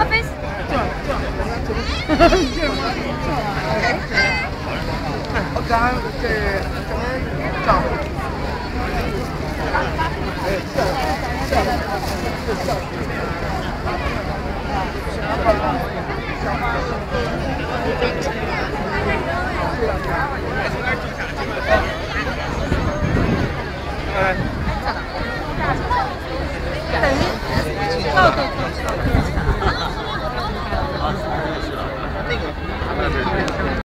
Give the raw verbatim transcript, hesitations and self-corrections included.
啡。 这样这样，这样吗？我刚这这边长。哎，下下下下。哎。等于，哦对对。